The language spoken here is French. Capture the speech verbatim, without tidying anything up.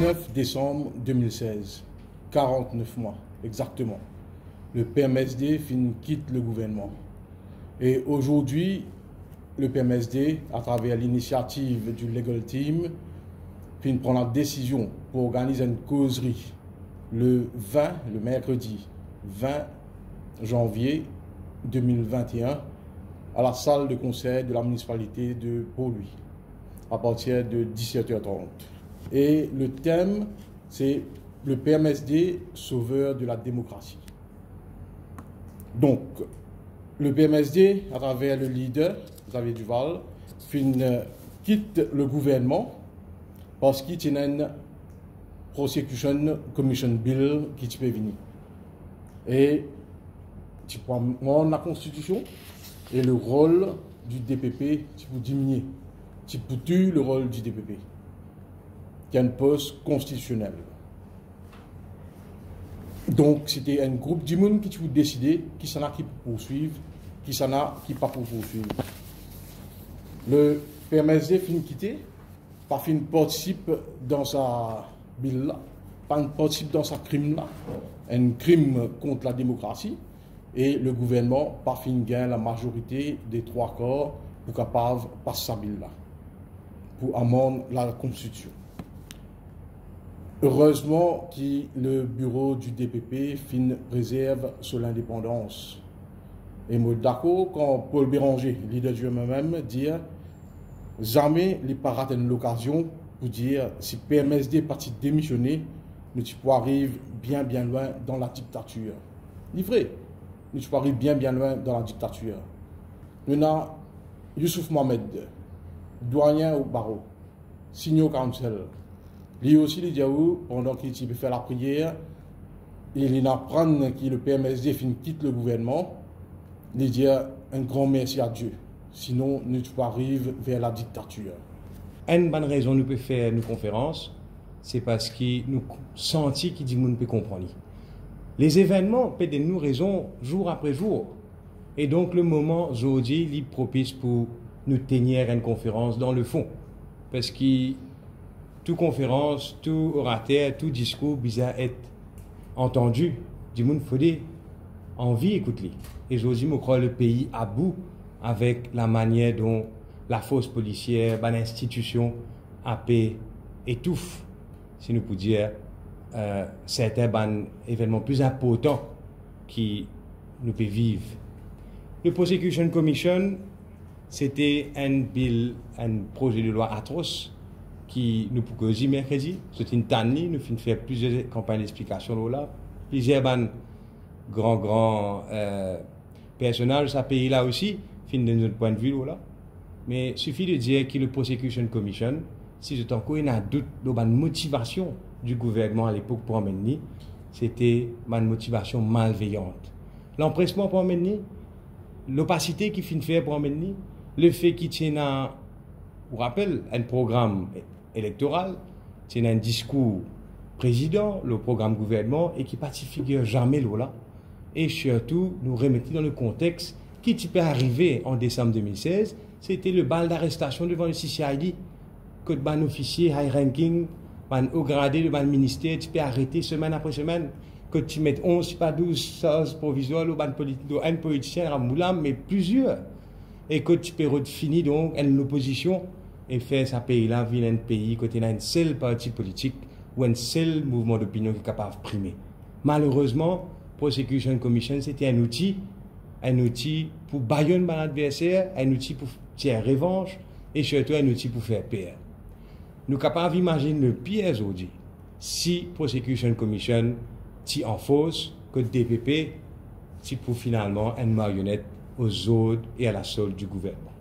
dix-neuf décembre deux mille seize, quarante-neuf mois exactement, le P M S D fin, quitte le gouvernement. Et aujourd'hui, le P M S D, à travers l'initiative du Legal Team, fin prend la décision pour organiser une causerie le vingt, le mercredi vingt janvier deux mille vingt et un, à la salle de conseil de la municipalité de Port-Louis, à partir de dix-sept heures trente. Et le thème, c'est le P M S D, sauveur de la démocratie. Donc, le P M S D, à travers le leader, Xavier Duval, fin, quitte le gouvernement parce qu'il y a une Prosecution Commission Bill qui peut venir. Et tu prends la Constitution et le rôle du D P P, tu peux diminuer. Tu peux tuer le rôle du D P P, qui est un poste constitutionnel. Donc, c'était un groupe de monde qui peut décider qui s'en a qui peut poursuivre, qui s'en a qui pas pour poursuivre. Le P M S D fin quitter, pas fin participe dans sa bill là, pas participe dans sa crime là, un crime contre la démocratie, et le gouvernement pas fin gagne la majorité des trois corps pour capable passer sa bill là, pour amender la Constitution. Heureusement que le bureau du D P P fin réserve sur l'indépendance. Et moi d'accord quand Paul Béranger, leader du M M M, dit jamais les pas rater l'occasion pour dire si P M S D est parti démissionner, nous tu arriver bien bien loin dans la dictature. C'est vrai, nous tu arriver bien bien loin dans la dictature. Nous avons Youssouf Mohamed, doyen au barreau, Signo Council. Lui aussi, il dit pendant qu'il peut faire la prière, il apprend que le P M S D fin quitte le gouvernement, il dit un grand merci à Dieu. Sinon, nous arrivons vers la dictature. Une bonne raison nous peut faire nos conférences, c'est parce que nous sentons qu'il dit que nous peut comprendre. Les événements peuvent nous raison jour après jour. Et donc, le moment aujourd'hui est propice pour nous tenir une conférence dans le fond. Parce que toute conférence, tout orateur, tout discours bizarre être entendu. Du monde faut des envie écouter. Et aujourd'hui, je crois que le pays à bout avec la manière dont la force policière, l'institution a pu étouffe, si nous pouvons dire, euh, certains ban événements plus importants qui nous peut vivre. Le Prosecution Commission, c'était un bill, un projet de loi atroce qui nous pouvons dire mercredi. C'est une tannée, nous avons fait plusieurs campagnes d'explication là. Plusieurs ban grands, grands euh, personnages de ce pays là aussi, fin de notre point de vue là. Mais il suffit de dire que le Prosecution Commission, si je encore un doute de la motivation du gouvernement à l'époque pour emmener, c'était une motivation malveillante. L'empressement pour emmener, l'opacité qu'il finit faire pour emmener, le fait qu'il tient un, vous rappelle, un programme électoral, tient un discours président, le programme gouvernement, et qui ne figure jamais là. Et surtout, nous remettre dans le contexte qui peut arriver en décembre deux mille seize, c'était le bal d'arrestation devant le C C I D, que le officier high ranking, le haut gradé de le ministère, tu peux arrêter semaine après semaine, que tu mets onze, pas douze, seize provisoires, un politicien à Moulam, mais plusieurs. Et que tu peux finir donc en opposition et faire ce pays-là, vilain pays, que tu as un seul parti politique ou un seul mouvement d'opinion qui est capable de primer. Malheureusement, Prosecution Commission, c'était un outil, un outil pour bailler un adversaire, un outil pour tirer revanche et surtout un outil pour faire pire. Nous sommes capables d'imaginer le pire aujourd'hui si Prosecution Commission tire en fausse que D P P tire pour finalement une marionnette aux ordres et à la solde du gouvernement.